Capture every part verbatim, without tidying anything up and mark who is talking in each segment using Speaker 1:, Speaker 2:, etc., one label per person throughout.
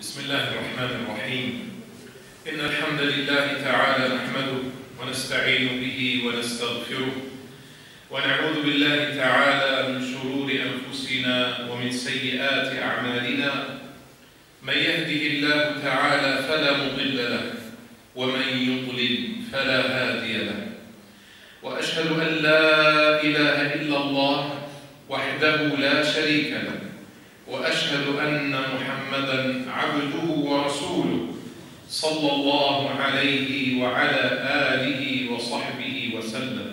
Speaker 1: بسم الله الرحمن الرحيم. إن الحمد لله تعالى نحمده ونستعين به ونستغفره ونعوذ بالله تعالى من شرور أنفسنا ومن سيئات أعمالنا. من يهده الله تعالى فلا مضل له ومن يضلل فلا هادي له، وأشهد أن لا إله إلا الله وحده لا شريك له، وأشهد أن محمدًا عبده ورسوله صلى الله عليه وعلى آله وصحبه وسلم.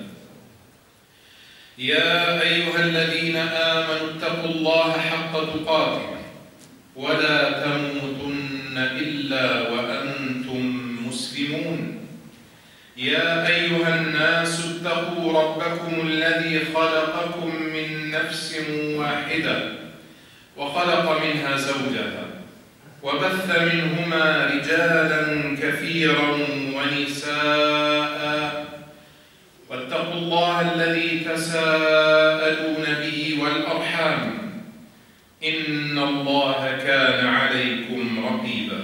Speaker 1: يا أيها الذين آمنوا اتقوا الله حق تقاته ولا تموتن إلا وأنتم مسلمون. يا أيها الناس اتقوا ربكم الذي خلقكم من نفس واحدة وخلق منها زوجها وبث منهما رجالا كثيرا ونساء، واتقوا الله الذي تساءلون به والأرحام إن الله كان عليكم رقيبا.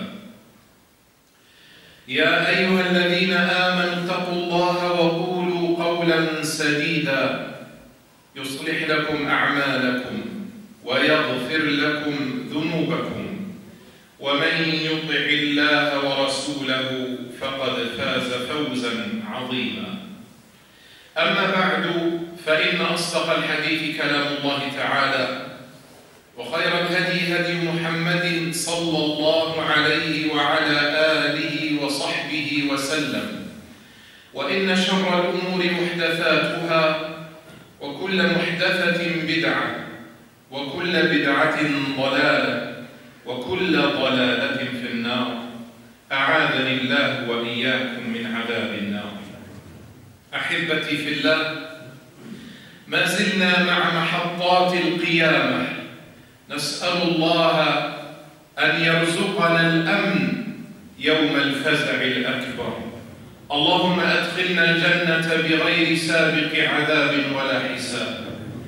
Speaker 1: يا أيها الذين آمنوا اتقوا الله وقولوا قولا سديدا يصلح لكم أعمالكم ويغفر لكم ذنوبكم، ومن يطع الله ورسوله فقد فاز فوزا عظيما. أما بعد، فإن أصدق الحديث كلام الله تعالى، وخير الهدي هدي محمد صلى الله عليه وعلى آله وصحبه وسلم، وإن شر الأمور محدثاتها، وكل محدثة بدعة، وكل بدعة ضلالة، وكل ضلالة في النار. أعاذني الله وإياكم من عذاب النار. أحبتي في الله، ما زلنا مع محطات القيامة. نسأل الله أن يرزقنا الأمن يوم الفزع الأكبر. اللهم أدخلنا الجنة بغير سابق عذاب ولا حساب.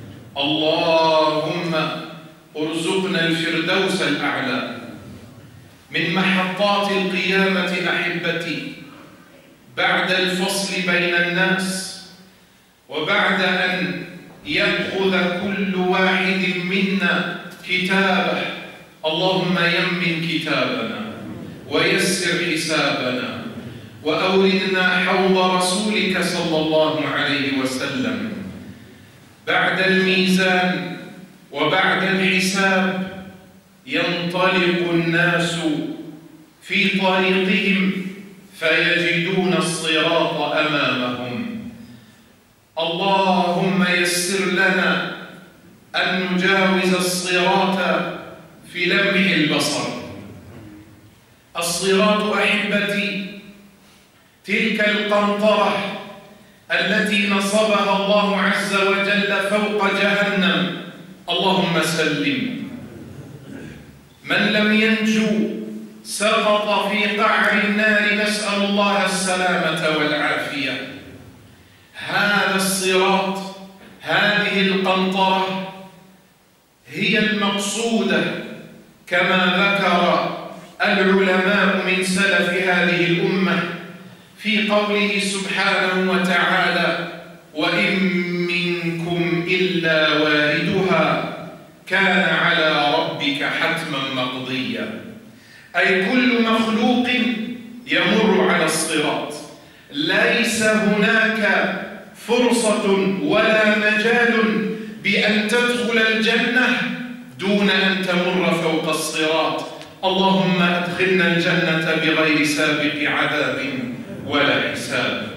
Speaker 1: اللهم ارزقنا الفردوس الأعلى. من محطات القيامة أحبتي، بعد الفصل بين الناس، وبعد أن يأخذ كل واحد منا كتابه، اللهم يمن كتابنا ويسر حسابنا، وأوردنا حوض رسولك صلى الله عليه وسلم. بعد الميزان وبعد الحساب ينطلق الناس في طريقهم فيجدون الصراط أمامهم. اللهم يسر لنا أن نجاوز الصراط في لمح البصر. الصراط أحبتي تلك القنطرة التي نصبها الله عز وجل فوق جهنم، اللهم سلم. من لم ينجو سقط في قعر النار، نسأل الله السلامة والعافية. هذا الصراط، هذه القنطرة هي المقصودة كما ذكر العلماء من سلف هذه الأمة في قوله سبحانه وتعالى: وإن منكم إلا واردها كان على ربك حتما مقضيا. أي كل مخلوق يمر على الصراط، ليس هناك فرصة ولا مجال بأن تدخل الجنة دون أن تمر فوق الصراط. اللهم أدخلنا الجنة بغير سابق عذاب ولا حساب.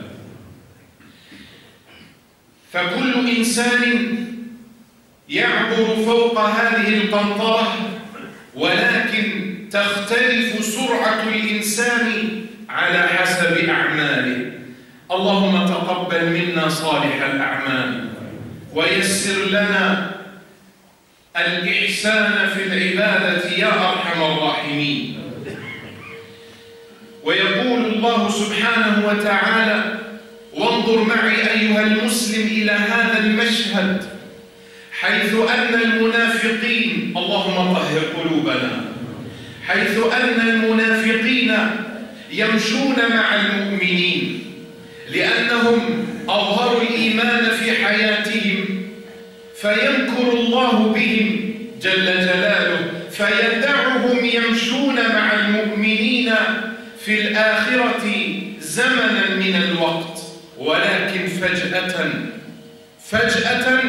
Speaker 1: فكل إنسان يعبر فوق هذه القنطرة، ولكن تختلف سرعة الإنسان على حسب أعماله. اللهم تقبل منا صالح الأعمال، ويسر لنا الإحسان في العبادة يا أرحم الراحمين. ويقول الله سبحانه وتعالى: وانظر معي أيها المسلم إلى هذا المشهد، حيث أن المنافقين، اللهم طهر قلوبنا، حيث أن المنافقين يمشون مع المؤمنين لأنهم أظهروا الإيمان في حياتهم، فيمكر الله بهم جل جلاله فيدعهم يمشون مع المؤمنين في الآخرة زمنا من الوقت، ولكن فجأة فجأة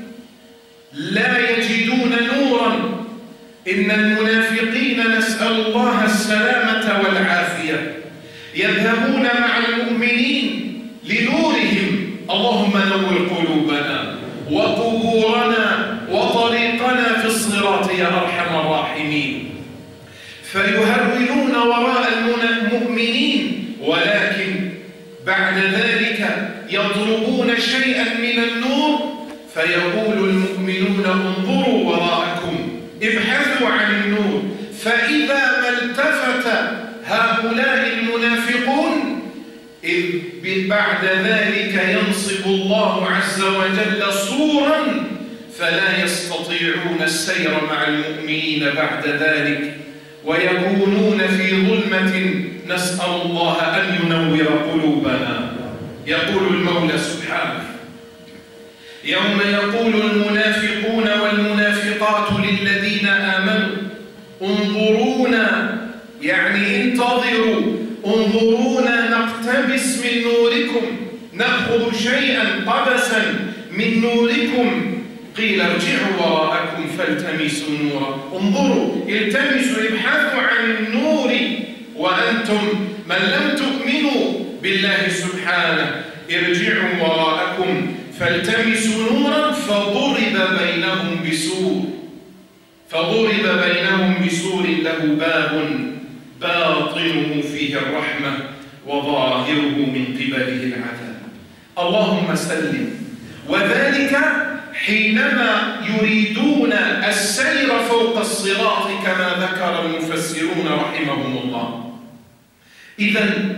Speaker 1: لا يجدون نورا. إن المنافقين نسأل الله السلامة والعافية يذهبون مع المؤمنين لنورهم، اللهم نور قلوبنا وقبورنا وطريقنا في الصراط يا أرحم الراحمين، فيهرولون وراء المؤمنين، ولكن بعد ذلك يضربون شيئا من النور فيقول المؤمنون انظروا وراءكم ابحثوا عن النور، فإذا ما التفت هؤلاء المنافقون إذ بعد ذلك ينصب الله عز وجل صورا فلا يستطيعون السير مع المؤمنين بعد ذلك، ويكونون في ظلمة نسأل الله أن ينور قلوبنا. يقول المولى سبحانه يوم يقول المنافقون والمنافقات للذين آمنوا انظرونا، يعني انتظروا، انظرونا نقتبس من نوركم، نأخذ شيئا قبسا من نوركم، قيل ارجعوا وراءكم فالتمسوا نورا. انظروا، التمسوا، ابحثوا عن النور وأنتم من لم تؤمنوا بالله سبحانه، ارجعوا وراءكم فالتمسوا نورا فضرب بينهم بسور فضرب بينهم بسور له باب باطنه فيه الرحمة وظاهره من قبله العذاب. اللهم سلم. وذلك حينما يريدون السير فوق الصراط كما ذكر المفسرون رحمهم الله. إذن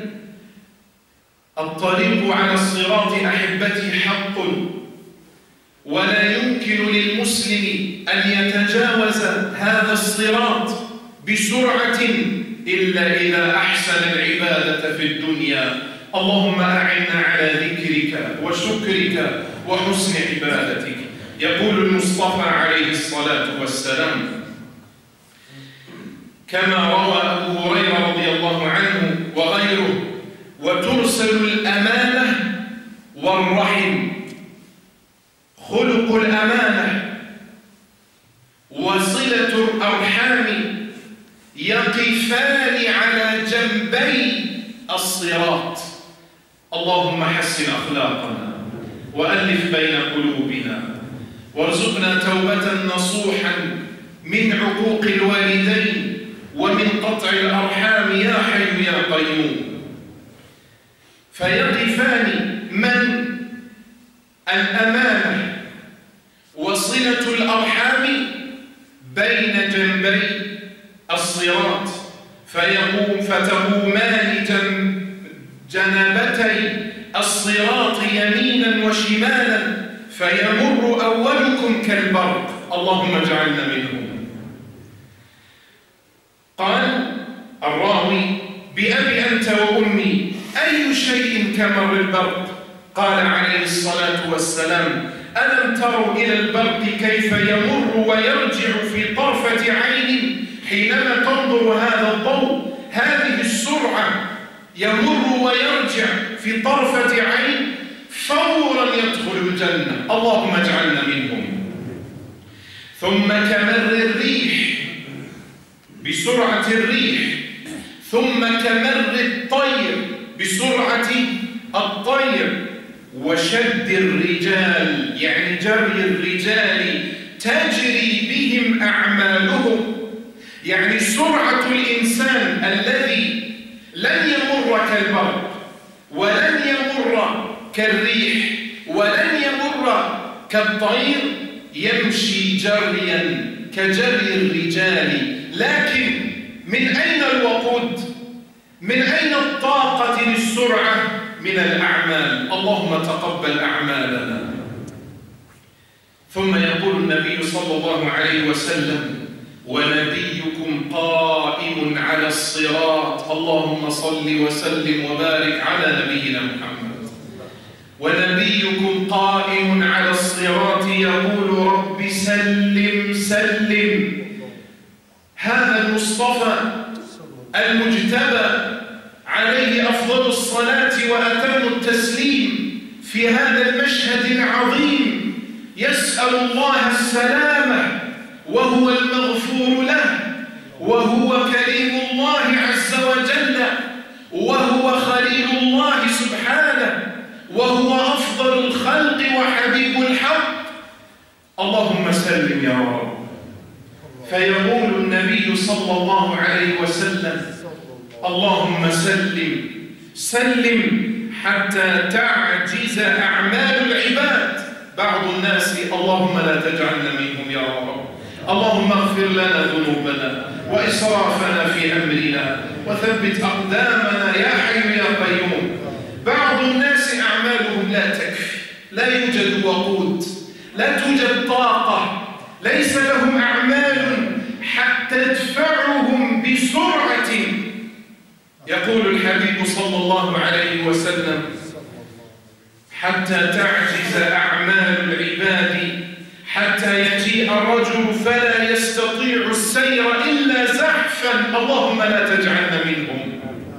Speaker 1: الطريق على الصراط أحبتي حق، ولا يمكن للمسلم أن يتجاوز هذا الصراط بسرعة إلا إذا أحسن العبادة في الدنيا. اللهم أعنا على ذكرك وشكرك وحسن عبادتك. يقول المصطفى عليه الصلاة والسلام كما روى أبو هريرة رضي الله عنه وغيره: وترسل الأمانة والرحم. خلق الأمانة وصلة الأرحام يقفان على جنبي الصراط. اللهم حسن أخلاقنا وألف بين قلوبنا وارزقنا توبة نصوحا من عقوق الوالدين ومن قطع الأرحام يا حي يا قيوم. فيقفان من الأمانة وصلة الأرحام بين جنبي الصراط، فيقوم فتقومان جنبتي الصراط يمينا وشمالا فيمر أولكم كالبرق. اللهم اجعلنا منهم. قال الراوي: بأبي أنت وأمي أي شيء كمر البرق؟ قال عليه الصلاة والسلام: ألم تروا إلى البرق كيف يمر ويرجع في طرفة عين حينما تنظر هذا الضوء، هذه السرعة، يمر ويرجع في طرفة عين فورا يدخل الجنة. اللهم اجعلنا منهم. ثم كمر الريح، بسرعة الريح، ثم كمر الطير، بسرعة الطير، وشد الرجال، يعني جري الرجال، تجري بهم أعمالهم، يعني سرعة الإنسان الذي لن يمر كالبرق ولن يمر كالريح ولن يمر كالطير، يمشي جريا كجري الرجال. لكن من أين الوقود؟ من أين الطاقة للسرعة؟ من الأعمال. اللهم تقبل أعمالنا. ثم يقول النبي صلى الله عليه وسلم: ونبيكم قائم على الصراط. اللهم صل وسلم وبارك على نبينا محمد. ونبيكم قائم على الصراط يقول رب سلم سلم. هذا المصطفى المجتبى عليه أفضل الصلاة وأتم التسليم في هذا المشهد العظيم يسأل الله السلامة وهو المغفور له، وهو كريم الله عز وجل، وهو خليل الله سبحانه، وهو أفضل الخلق وحبيب الحق. اللهم سلم يا رب. فيقول النبي صلى الله عليه وسلم اللهم سلم سلم حتى تعجز أعمال العباد. بعض الناس اللهم لا تجعلنا منهم يا رب. اللهم اغفر لنا ذنوبنا وإسرافنا في أمرنا وثبت أقدامنا يا حي يا قيوم. بعض الناس أعمالهم لا تكفي، لا يوجد وقود، لا توجد طاقة، ليس لهم أعمال حتى تدفعهم بسرعة. يقول الحبيب صلى الله عليه وسلم حتى تعجز أعمال العباد حتى يجيء الرجل فلا يستطيع السير إلا زحفا. اللهم لا تجعلنا منهم.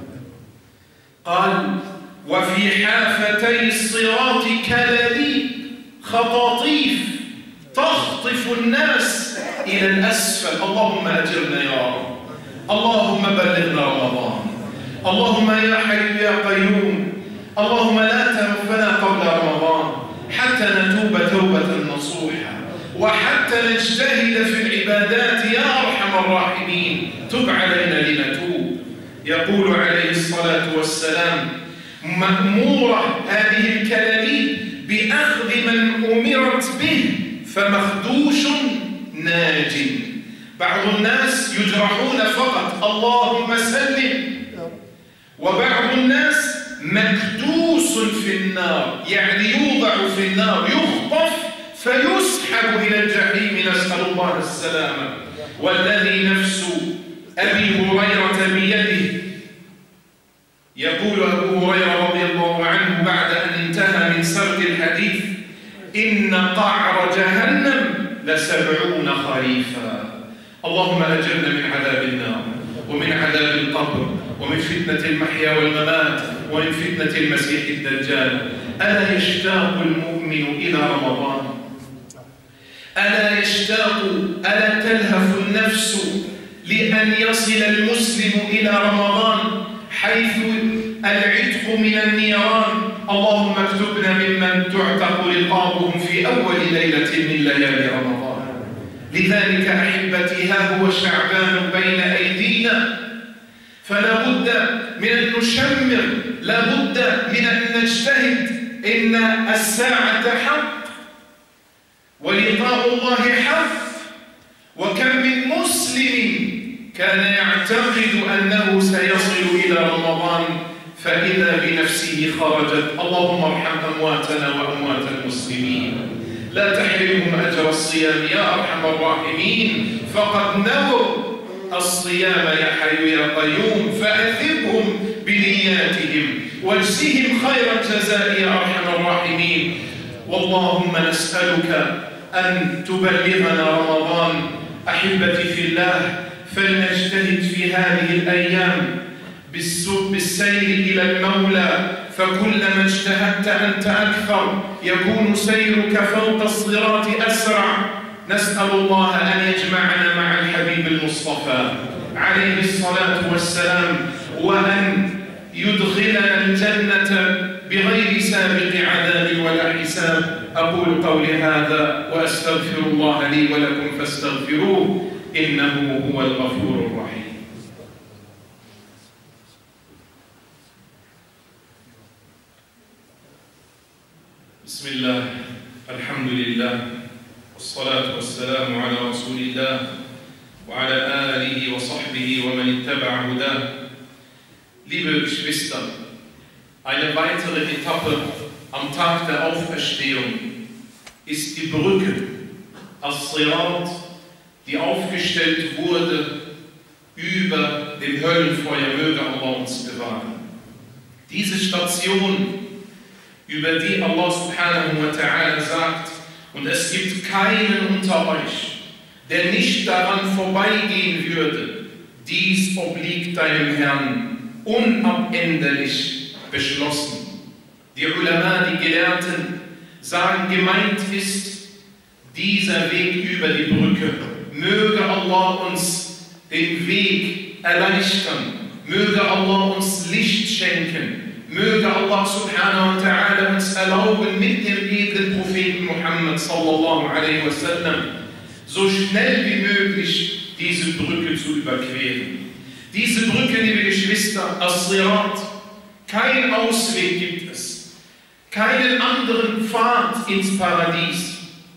Speaker 1: قال وفي حافتي الصراط كلاليب خطاطيف تخطف الناس إلى الأسفل. اللهم أجرنا يا رب. اللهم بلغنا رمضان. اللهم يا حي يا قيوم اللهم لا توفنا قبل رمضان حتى نتوب توبة نصوحة وحتى نجتهد في العبادات يا أرحم الراحمين. تب علينا لنتوب. يقول عليه الصلاة والسلام مأمورة هذه الكلاليب بأخذ من أمرت به فمخدوش ناج. بعض الناس يجرحون فقط اللهم سلم، وبعض الناس مكدوس في النار، يعني يوضع في النار يخطف فيسحب إلى الجحيم. نسأل الله السلامة. والذي نفس أبي هريرة بيده يقول أبو هريرة رضي الله عنه بعد أن انتهى من سرد الحديث إن قعر جهنم لسبعون خريفا. اللهم أجرنا من عذاب النار ومن عذاب القبر ومن فتنة المحيا والممات ومن فتنة المسيح الدجال. ألا يشتاق المؤمن إلى رمضان؟ ألا يشتاق ألا تلهف النفس لأن يصل المسلم إلى رمضان حيث العتق من النيران؟ اللهم اكتبنا ممن تعتق رقابهم في أول ليلة من ليالي رمضان. لذلك أحبتي ها هو شعبان بين أيدينا، فلا بد من أن نشمر، لا بد من أن نجتهد. إن الساعة حق ولقاء الله حق. وكم من مسلم كان يعتقد أنه سيصل إلى رمضان فإذا بنفسه خرجت. اللهم ارحم أمواتنا وأموات المسلمين، لا تحرمهم أجر الصيام يا أرحم الراحمين، فقد نووا الصيام يا حي يا قيوم، فأثبهم بنياتهم واجزهم خير الجزاء يا أرحم الراحمين. واللهم نسألك أن تبلغنا رمضان. أحبتي في الله، فلنجتهد في هذه الأيام بالسير إلى المولى، فكلما اجتهدت أنت أكثر يكون سيرك فوق الصراط أسرع. نسأل الله أن يجمعنا مع الحبيب المصطفى عليه الصلاة والسلام، وأن يدخلنا الجنة بغير سابق عذاب ولا حساب. أقول قولي هذا وأستغفر الله لي ولكم فاستغفروه إنه هو الغفور الرحيم. بسم الله، الحمد لله، والصلاة والسلام على رسول الله وعلى آله وصحبه ومن اتبع هداه. Liebe Geschwister, eine weitere Etappe am Tag der Auferstehung ist die Brücke, As-Sirat, die aufgestellt wurde über dem Höllenfeuer, möge Allah uns bewahren. Diese Station, über die Allah subhanahu wa ta'ala sagt, und es gibt keinen unter euch, der nicht daran vorbeigehen würde, dies obliegt deinem Herrn, unabänderlich beschlossen. Die Ulama, die Gelehrten, sagen, gemeint ist dieser Weg über die Brücke. Möge Allah uns den Weg erleichtern, möge Allah uns Licht schenken, möge Allah subhanahu wa ta'ala uns erlauben, mit dem edlen Propheten Muhammad sallallahu alaihi wasallam so schnell wie möglich diese Brücke zu überqueren. Diese Brücke, liebe Geschwister, As-Sirat, kein Ausweg gibt es, keinen anderen Pfad ins Paradies.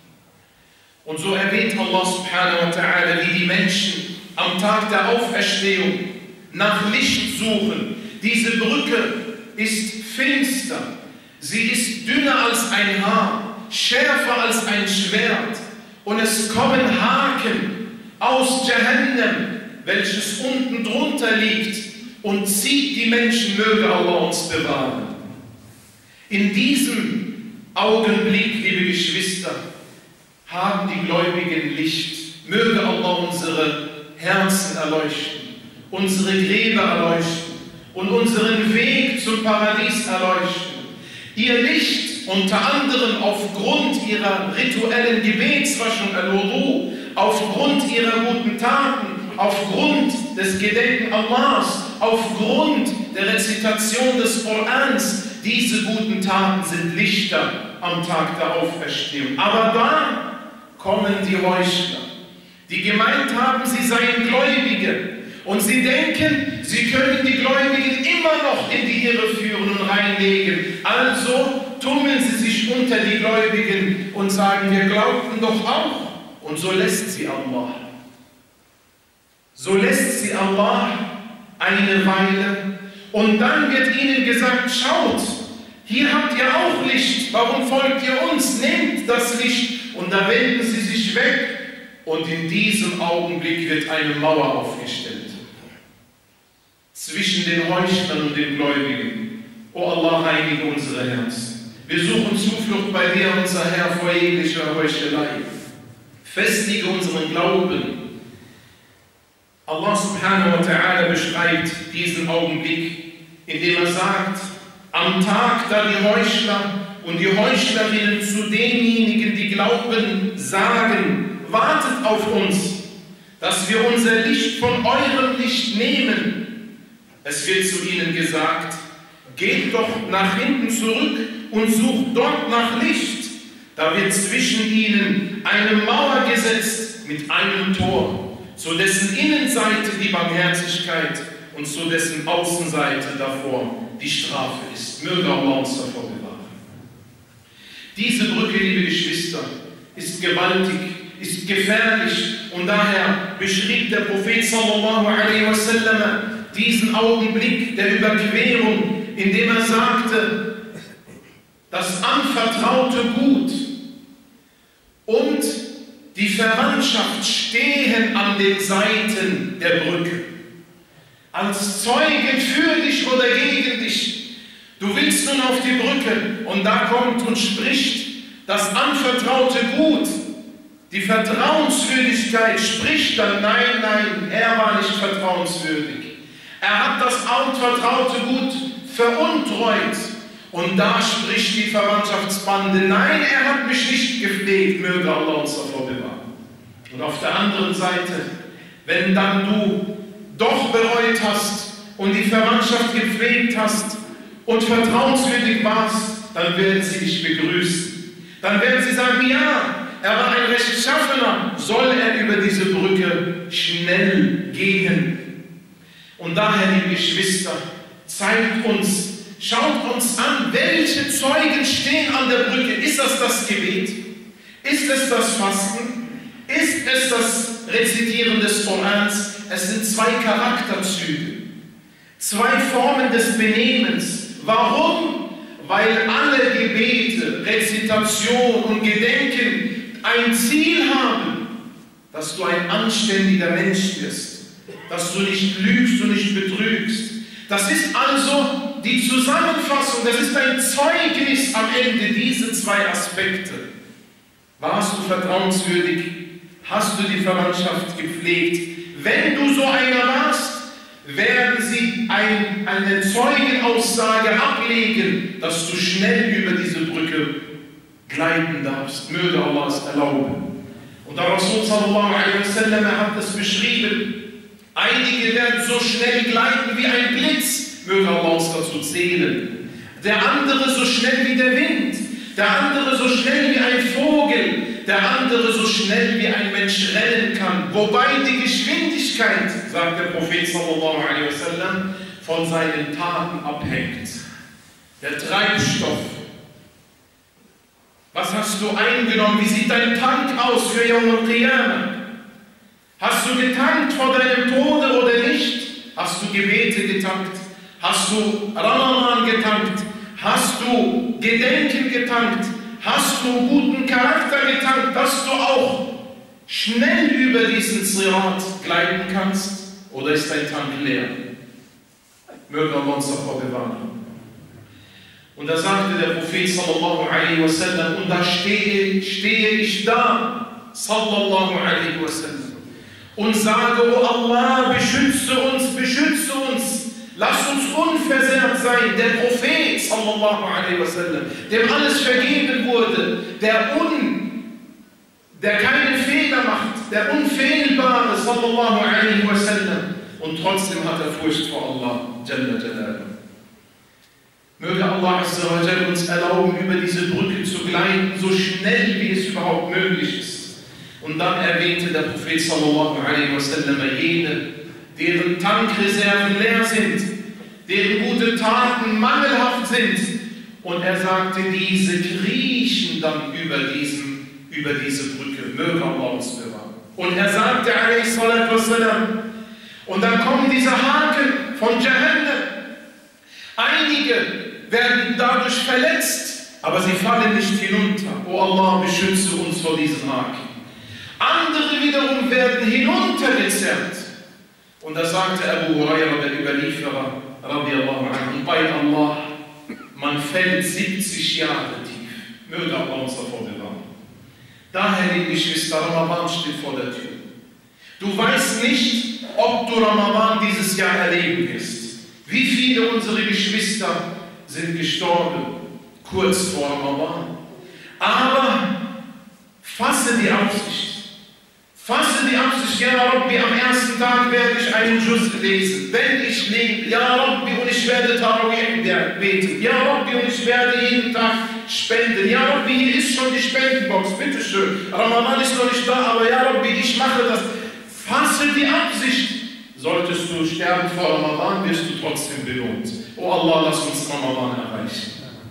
Speaker 1: Und so erwähnt Allah subhanahu wa ta'ala, wie die Menschen am Tag der Auferstehung nach Licht suchen. Diese Brücke ist finster, sie ist dünner als ein Haar, schärfer als ein Schwert, und es kommen Haken aus Jahannam, welches unten drunter liegt und zieht die Menschen, möge Allah uns bewahren. In diesem Augenblick, liebe Geschwister, haben die Gläubigen Licht. Möge Allah unsere Herzen erleuchten, unsere Gräber erleuchten und unseren Weg zum Paradies erleuchten. Ihr Licht unter anderem aufgrund ihrer rituellen Gebetswaschung, al-Wudu, aufgrund ihrer guten Taten, aufgrund des Gedenken Allahs, aufgrund der Rezitation des Korans. Diese guten Taten sind Lichter am Tag der Auferstehung. Aber da kommen die Heuchler, die gemeint haben, sie seien Gläubige, und sie denken, sie können die Gläubigen immer noch in die Irre führen und reinlegen. Also tummeln sie sich unter die Gläubigen und sagen, wir glaubten doch auch. Und so lässt sie Allah. So lässt sie Allah eine Weile, und dann wird ihnen gesagt, schaut, hier habt ihr auch Licht, warum folgt ihr uns? Nehmt das Licht. Und da wenden sie sich weg, und in diesem Augenblick wird eine Mauer aufgestellt zwischen den Heuchlern und den Gläubigen. O Allah, reinige unsere Herzen. Wir suchen Zuflucht bei dir, unser Herr, vor jeglicher Heuchelei. Festige unseren Glauben. Allah subhanahu wa ta'ala beschreibt diesen Augenblick, indem er sagt, am Tag, da die Heuchler und die Heuchlerinnen zu denjenigen, die glauben, sagen, wartet auf uns, dass wir unser Licht von eurem Licht nehmen. Es wird zu ihnen gesagt, geht doch nach hinten zurück und sucht dort nach Licht. Da wird zwischen ihnen eine Mauer gesetzt mit einem Tor, zu dessen Innenseite die Barmherzigkeit und zu dessen Außenseite davor die Strafe ist. Möge Allah uns davor bewahren. Diese Brücke, liebe Geschwister, ist gewaltig, ist gefährlich, und daher beschrieb der Prophet sallallahu alaihi wasallam diesen Augenblick der Überquerung, indem er sagte, das anvertraute Gut und die Verwandtschaft stehen an den Seiten der Brücke, als Zeugen für dich oder gegen dich. Du willst nun auf die Brücke, und da kommt und spricht das anvertraute Gut, die Vertrauenswürdigkeit, spricht dann, nein, nein, er war nicht vertrauenswürdig. Er hat das anvertraute Gut veruntreut. Und da spricht die Verwandtschaftsbande, nein, er hat mich nicht gepflegt, möge Allah uns davor bewahren. Und auf der anderen Seite, wenn dann du doch bereut hast und die Verwandtschaft gepflegt hast und vertrauenswürdig warst, dann werden sie dich begrüßen. Dann werden sie sagen, ja, er war ein Rechtschaffener, soll er über diese Brücke schnell gehen. Und daher, liebe Geschwister, zeigt uns, schaut uns an, welche Zeugen stehen an der Brücke. Ist das das Gebet? Ist es das Fasten? Ist es das Rezitieren des Korans? Es sind zwei Charakterzüge, zwei Formen des Benehmens. Warum? Weil alle Gebete, Rezitation und Gedenken ein Ziel haben. dass du ein anständiger Mensch wirst, dass du nicht lügst und nicht betrügst. Das ist also die Zusammenfassung, das ist ein Zeugnis am Ende, diese zwei Aspekte. Warst du vertrauenswürdig? Hast du die Verwandtschaft gepflegt? Wenn du so einer warst, werden sie ein, eine Zeugenaussage ablegen, dass du schnell über diese Brücke gleiten darfst. Möge Allah es erlauben. Und der Rasul sallallahu alaihi wasallam hat es beschrieben, einige werden so schnell gleiten wie ein Blitz, möge Allah uns dazu zählen. Der andere so schnell wie der Wind, der andere so schnell wie ein Vogel, der andere so schnell wie ein Mensch rennen kann. Wobei die Geschwindigkeit, sagt der Prophet sallallahu alaihi wasallam, von seinen Taten abhängt. Der Treibstoff. Was hast du eingenommen? Wie sieht dein Tank aus für Yawm al-Qiyamah? Hast du getankt vor deinem Tode oder nicht? Hast du Gebete getankt? Hast du Ramadan getankt? Hast du Gedenken getankt? Hast du guten Charakter getankt, dass du auch schnell über diesen Sirat gleiten kannst? Oder ist dein Tank leer? Möge Allah uns davor bewahren. Und da sagte der Prophet sallallahu alaihi wasallam, und da stehe, stehe ich da, sallallahu alaihi wasallam, und sage, oh Allah, beschütze uns, beschütze uns, lass uns unversehrt sein. Der Prophet sallallahu alaihi wasallam, dem alles vergeben wurde, der, un, der keine Fehler macht, der Unfehlbare sallallahu alaihi wasallam, und trotzdem hat er Furcht vor Allah Jalla Jalaluhu. Möge Allah Azza wa Jalla uns erlauben, über diese Brücke zu gleiten, so schnell wie es überhaupt möglich ist. Und dann erwähnte der Prophet sallallahu alaihi wasallam jene, deren Tankreserven leer sind, deren gute Taten mangelhaft sind. Und er sagte, diese kriechen dann über, diesen, über diese Brücke. Möge Allah uns bewahren. Und er sagte, alaihi salatu wassalam, und dann kommen diese Haken von Jahannam. Einige werden dadurch verletzt, aber sie fallen nicht hinunter. O Allah, beschütze uns vor diesen Haken. Andere wiederum werden hinuntergezerrt. Und da sagte Abu Huraira, der Überlieferer, radiallahu anhu, bei Allah, man fällt siebzig Jahre tief. Möge Allah uns davor bewahren. Daher, liebe Geschwister, Ramadan steht vor der Tür. Du weißt nicht, ob du Ramadan dieses Jahr erleben wirst. Wie viele unserer Geschwister sind gestorben, kurz vor Ramadan. Aber fasse die Absicht. Fasse die Absicht, ja Rabbi, am ersten Tag werde ich einen Juz lesen. Wenn ich lebe, ja Rabbi, und ich werde Tarawih beten. Ja Rabbi, und ich werde jeden Tag spenden. Ja Rabbi, hier ist schon die Spendenbox, bitteschön. Ramadan ist noch nicht da, aber ja Rabbi, ich mache das. Fasse die Absicht. Solltest du sterben vor Ramadan, wirst du trotzdem belohnt. Oh Allah, lass uns Ramadan erreichen.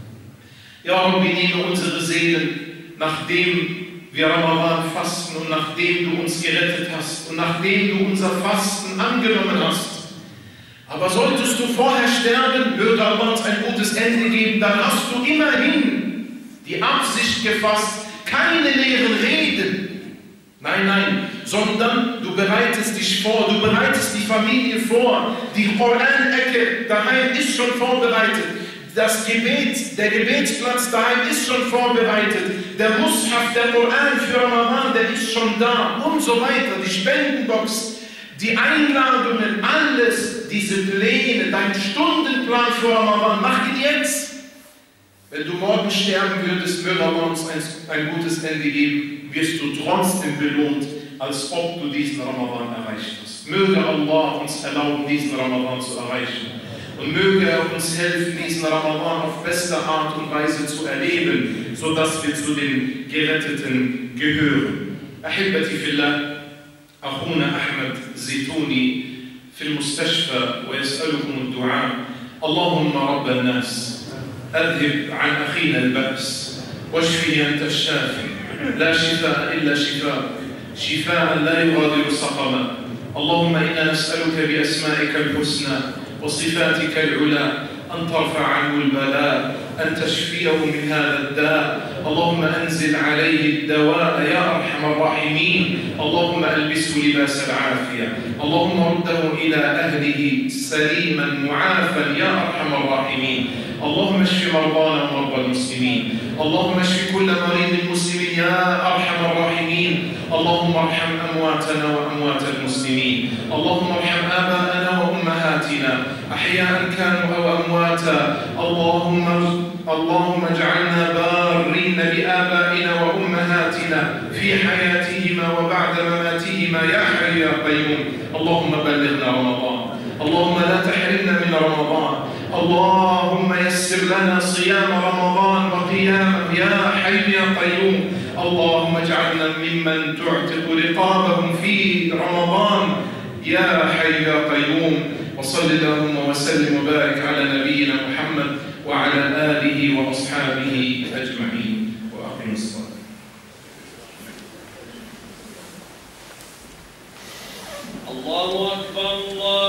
Speaker 1: Ja Rabbi, nehme unsere Seelen, nachdem wir Ramadan fasten und nachdem du uns gerettet hast und nachdem du unser Fasten angenommen hast. Aber solltest du vorher sterben, würde Allah uns ein gutes Ende geben, dann hast du immerhin die Absicht gefasst, keine leeren Reden. Nein, nein, sondern du bereitest dich vor, du bereitest die Familie vor, die Koran-Ecke daheim ist schon vorbereitet, das Gebet, der Gebetsplatz daheim ist schon vorbereitet, der Mushaf, der Koran für Ramadan, der ist schon da und so weiter, die Spendenbox, die Einladungen, alles, diese Pläne, dein Stundenplan für Ramadan, mach ihn jetzt. Wenn du morgen sterben würdest, würde Allah uns ein, ein gutes Ende geben, wirst du trotzdem belohnt, als ob du diesen Ramadan erreicht hast. Möge Allah uns erlauben, diesen Ramadan zu erreichen. Und möge er uns helfen, diesen Ramadan auf beste Art und Weise zu erleben, sodass wir zu den Geretteten gehören. Ahibati fillah, Akhuna Ahmed Zituni fil Mustashfa wa yas'alukum ad-du'a. Allahumma Rabban nas. أذهب عن أخينا البأس واشفه أنت الشافي لا شفاء إلا شفاء شفاء لا يغادر سقما اللهم إنا نسألك بأسمائك الحسنى وصفاتك العلى أن ترفع عنه البلاء أن تشفيه من هذا الداء اللهم أنزل عليه الدواء يا أرحم الراحمين. اللهم ألبسه لباس العافية. اللهم رده إلى أهله سليما معافا يا أرحم الراحمين. اللهم اشف مرضانا ومرضى المسلمين. اللهم اشف كل مريض مسلم يا أرحم الراحمين. اللهم ارحم أمواتنا وأموات المسلمين. اللهم ارحم آباءنا وأمهاتنا أحياء كانوا أو أمواتا. اللهم اللهم اجعلنا بارين بآبائنا وأمهاتنا في حياتهما وبعد مماتهما يا حي يا قيوم. اللهم بلغنا رمضان. اللهم لا تحرمنا من رمضان. اللهم يسر لنا صيام رمضان وقيامه يا حي يا قيوم. اللهم اجعلنا ممن تعتق رقابهم في رمضان يا حي يا قيوم. وصل اللهم وسلم وبارك على نبينا محمد وعلى آله وأصحابه أجمعين. وأقم الصلاة.
Speaker 2: الله أكبر الله